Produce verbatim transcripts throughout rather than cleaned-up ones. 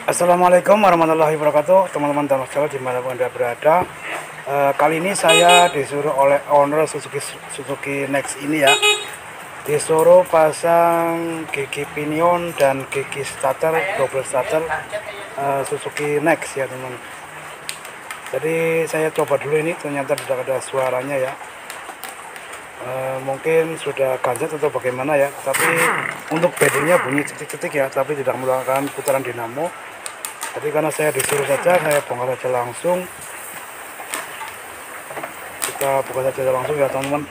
Assalamualaikum warahmatullahi wabarakatuh, teman-teman dan sahabat dimanapun Anda berada. E, kali ini saya disuruh oleh owner Suzuki Suzuki Next ini ya, disuruh pasang gigi pinion dan gigi starter, double starter e, Suzuki Next ya teman. Jadi saya coba dulu ini, ternyata tidak ada suaranya ya. E, mungkin sudah ganjat atau bagaimana ya, tapi untuk bednya bunyi cetik-cetik ya, tapi tidak melakukan putaran dinamo. Jadi karena saya disuruh saja, saya bongkar saja langsung. Kita buka saja langsung ya teman-teman.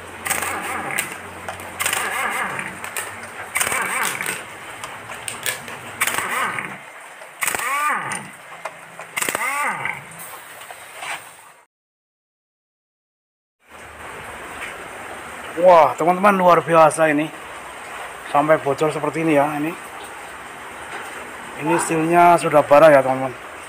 Wah teman-teman, luar biasa ini, sampai bocor seperti ini ya. Ini ini sealnya sudah parah ya teman-teman.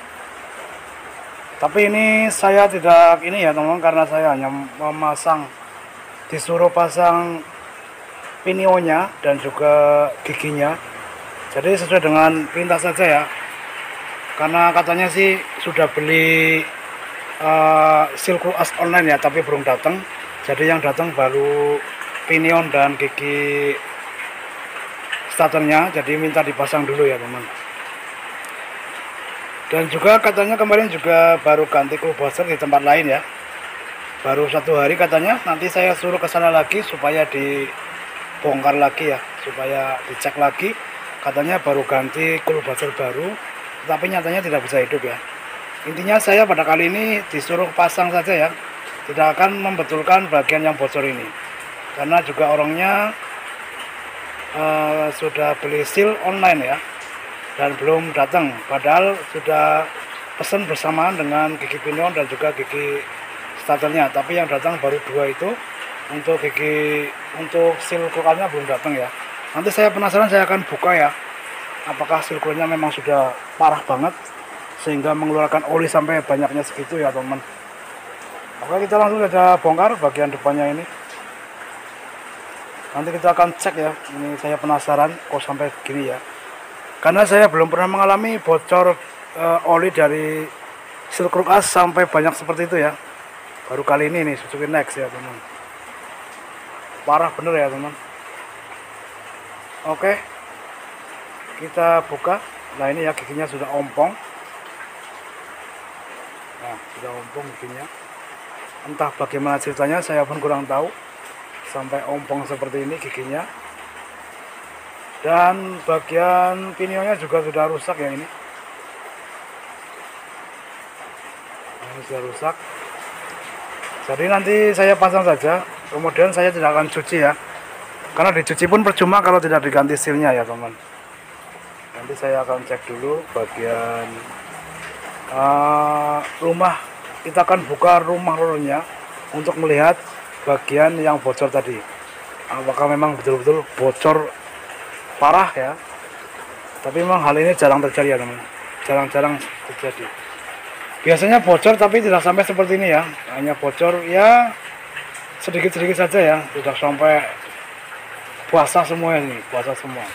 Tapi ini saya tidak ini ya teman-teman, karena saya hanya memasang, disuruh pasang pinionnya dan juga giginya. Jadi sesuai dengan perintah saja ya, karena katanya sih sudah beli uh, seal as online ya, tapi belum datang. Jadi yang datang baru pinion dan gigi starternya, jadi minta dipasang dulu ya teman. Dan juga katanya kemarin juga baru ganti clutch di tempat lain ya, baru satu hari katanya. Nanti saya suruh ke sana lagi supaya dibongkar lagi ya, supaya dicek lagi. Katanya baru ganti clutch baru, tapi nyatanya tidak bisa hidup ya. Intinya saya pada kali ini disuruh pasang saja ya, tidak akan membetulkan bagian yang bocor ini, karena juga orangnya uh, sudah beli seal online ya, dan belum datang, padahal sudah pesan bersamaan dengan gigi pinion dan juga gigi starternya. Tapi yang datang baru dua itu, untuk gigi untuk seal kulkasnya belum datang ya. Nanti saya penasaran, saya akan buka ya, apakah seal kulkasnya memang sudah parah banget sehingga mengeluarkan oli sampai banyaknya segitu ya teman. Oke, kita langsung saja bongkar bagian depannya ini. Nanti kita akan cek ya, ini saya penasaran kok sampai begini ya, karena saya belum pernah mengalami bocor uh, oli dari seal kulkas sampai banyak seperti itu ya. Baru kali ini nih Suzuki Next ya teman. Parah bener ya teman. Oke, kita buka. Nah ini ya, giginya sudah ompong. Nah sudah ompong giginya. Entah bagaimana ceritanya, saya pun kurang tahu, sampai ompong seperti ini giginya. Dan bagian pinionnya juga sudah rusak ya ini. Ini sudah rusak. Jadi nanti saya pasang saja, kemudian saya tidak akan cuci ya, karena dicuci pun percuma kalau tidak diganti sealnya ya teman. Nanti saya akan cek dulu bagian uh, rumah. Kita akan buka rumah rollernya untuk melihat bagian yang bocor tadi, apakah memang betul-betul bocor parah ya. Tapi memang hal ini jarang terjadi ya teman, jarang-jarang terjadi. Biasanya bocor tapi tidak sampai seperti ini ya, hanya bocor ya sedikit-sedikit saja ya, tidak sampai basah semua ini, basah semua.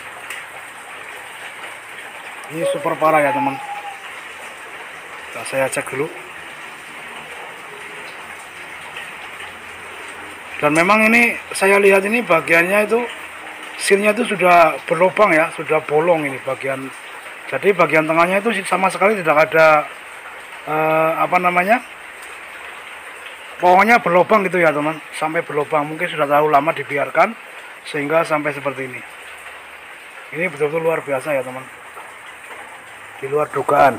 Ini super parah ya teman. Nah, saya cek dulu. Dan memang ini saya lihat ini bagiannya itu sealnya itu sudah berlubang ya, sudah bolong ini bagian. Jadi bagian tengahnya itu sama sekali tidak ada eh, apa namanya, pokoknya berlubang gitu ya teman, sampai berlubang. Mungkin sudah terlalu lama dibiarkan sehingga sampai seperti ini. Ini betul-betul luar biasa ya teman, di luar dugaan.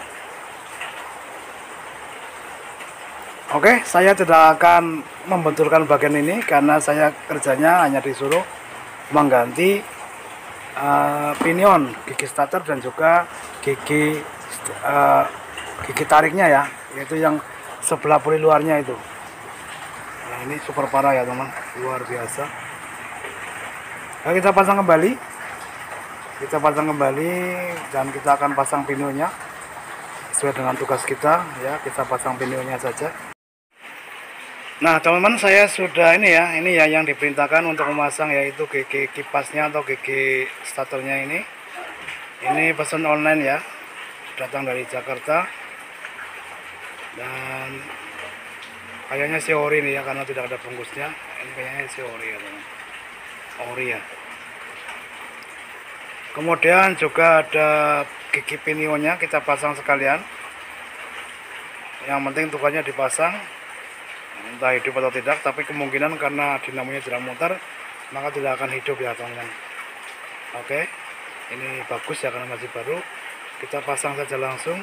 Oke, saya tidak akan membetulkan bagian ini karena saya kerjanya hanya disuruh mengganti uh, pinion, gigi starter dan juga gigi uh, gigi tariknya ya, yaitu yang sebelah poli luarnya itu. Nah, ini super parah ya teman, luar biasa. Nah, kita pasang kembali, kita pasang kembali dan kita akan pasang pinionnya sesuai dengan tugas kita ya. Kita pasang pinionnya saja. Nah teman-teman, saya sudah ini ya, ini ya yang diperintahkan untuk memasang, yaitu gigi kipasnya atau gigi starternya ini. Ini pesan online ya, datang dari Jakarta, dan kayaknya si ori nih ya, karena tidak ada bungkusnya. Ini kayaknya si ori ya teman, ori ya. Kemudian juga ada gigi pinionnya, kita pasang sekalian. Yang penting tukannya dipasang, entah hidup atau tidak, tapi kemungkinan karena dinamonya jarang muter, maka tidak akan hidup ya teman-teman. Oke, ini bagus ya karena masih baru. Kita pasang saja langsung.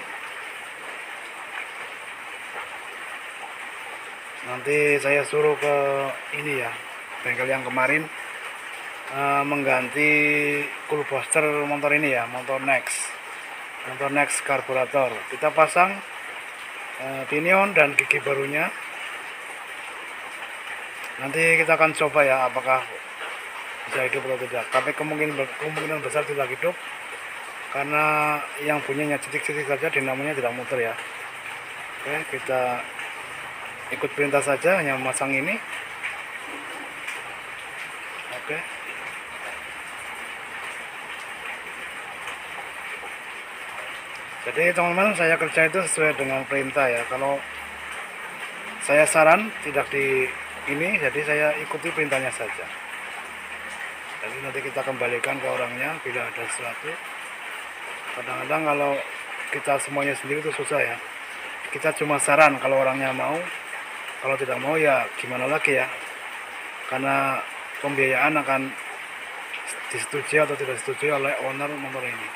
Nanti saya suruh ke ini ya, bengkel yang kemarin uh, mengganti cool booster motor ini ya, motor Next, motor Next karburator. Kita pasang uh, pinion dan gigi barunya. Nanti kita akan coba ya apakah bisa hidup atau tidak, tapi kemungkinan kemungkinan besar tidak hidup karena yang bunyinya cetik-cetik saja, dinamonya tidak muter ya. Oke, kita ikut perintah saja, hanya memasang ini. Oke, jadi teman-teman, saya kerja itu sesuai dengan perintah ya. Kalau saya saran tidak di ini, jadi saya ikuti perintahnya saja. Jadi nanti kita kembalikan ke orangnya bila ada sesuatu. Kadang-kadang kalau kita semuanya sendiri itu susah ya. Kita cuma saran kalau orangnya mau, kalau tidak mau ya gimana lagi ya. Karena pembiayaan akan disetujui atau tidak disetujui oleh owner motor ini.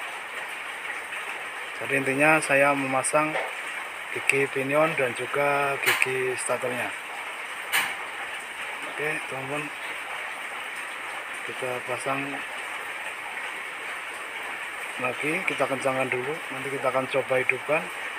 Jadi intinya saya memasang gigi pinion dan juga gigi starternya. Oke teman-teman, kita pasang lagi, kita kencangkan dulu, nanti kita akan coba hidupkan.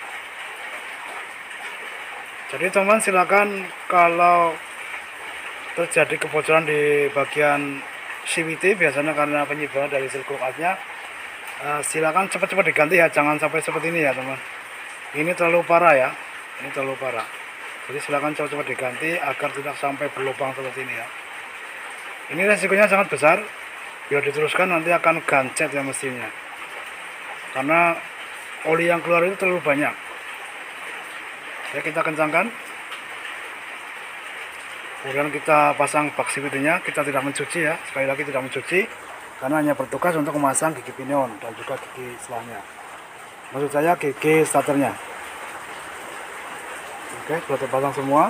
Jadi teman-teman, silakan kalau terjadi kebocoran di bagian C V T, biasanya karena penyebaran dari sirkuit asnya, uh, silakan cepat-cepat diganti ya, jangan sampai seperti ini ya teman. Ini terlalu parah ya, ini terlalu parah. Jadi silakan cepat-cepat diganti agar tidak sampai berlubang seperti ini ya. Ini resikonya sangat besar. Bila diteruskan nanti akan gancet ya mesinnya. Karena oli yang keluar itu terlalu banyak. Ya, kita kencangkan. Kemudian kita pasang bak C V T-nya, kita tidak mencuci ya. Sekali lagi tidak mencuci karena hanya bertugas untuk memasang gigi pinion dan juga gigi selangnya. Maksud saya gigi starternya. Oke, sudah terpasang semua.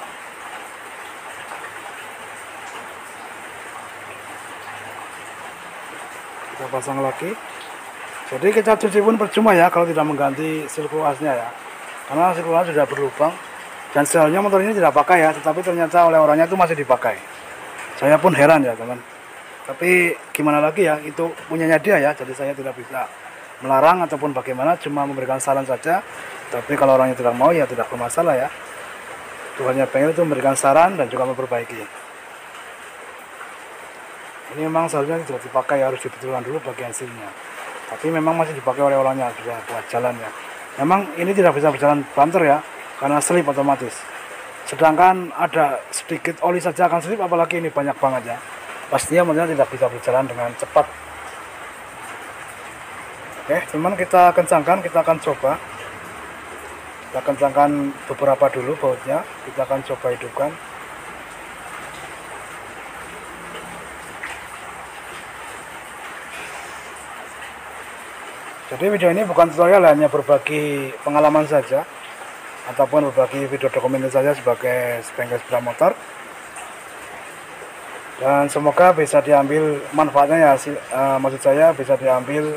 Kita pasang lagi. Jadi kita cuci pun percuma ya kalau tidak mengganti sirkulasnya ya. Karena sirkulas sudah berlubang dan seharusnya motor ini tidak pakai ya, tetapi ternyata oleh orangnya itu masih dipakai. Saya pun heran ya teman. Tapi gimana lagi ya, itu punyanya dia ya. Jadi saya tidak bisa melarang ataupun bagaimana, cuma memberikan saran saja. Tapi kalau orangnya tidak mau ya tidak bermasalah ya. Tuhannya pengen itu memberikan saran dan juga memperbaiki. Ini memang seharusnya tidak dipakai, harus dibetulkan dulu bagian silnya. Tapi memang masih dipakai oleh orangnya sudah buat jalan ya. Memang ini tidak bisa berjalan banter ya, karena slip otomatis. Sedangkan ada sedikit oli saja akan slip, apalagi ini banyak banget ya. Pastinya motornya tidak bisa berjalan dengan cepat. Oke, teman, kita kencangkan, kita akan coba. Kita kencangkan beberapa dulu bautnya, kita akan coba hidupkan. Jadi video ini bukan tutorial, hanya berbagi pengalaman saja ataupun berbagi video dokumenter saja sebagai bengkel sepeda motor. Dan semoga bisa diambil manfaatnya ya, uh, maksud saya bisa diambil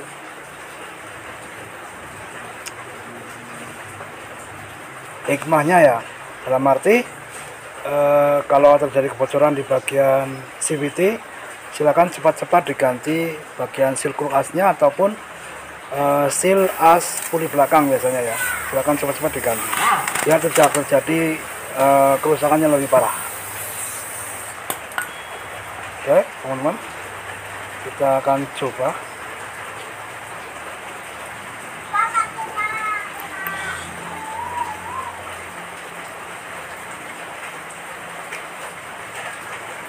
hikmahnya ya, dalam arti eh, kalau terjadi kebocoran di bagian C V T, silakan cepat-cepat diganti bagian seal cool asnya ataupun eh, seal as puli belakang biasanya ya, silakan cepat-cepat diganti biar tidak terjadi eh, kerusakan yang lebih parah. Oke teman-teman, kita akan coba.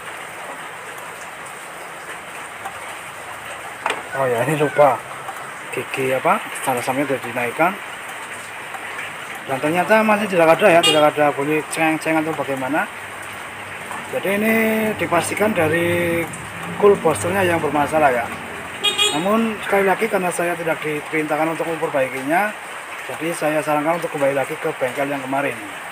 Oh ya, ini lupa gigi apa tanda samnya sudah dinaikkan, dan ternyata masih tidak ada ya, tidak ada bunyi ceng-ceng atau bagaimana. Jadi ini dipastikan dari cool boosternya yang bermasalah ya. Namun sekali lagi karena saya tidak diperintahkan untuk memperbaikinya, jadi saya sarankan untuk kembali lagi ke bengkel yang kemarin.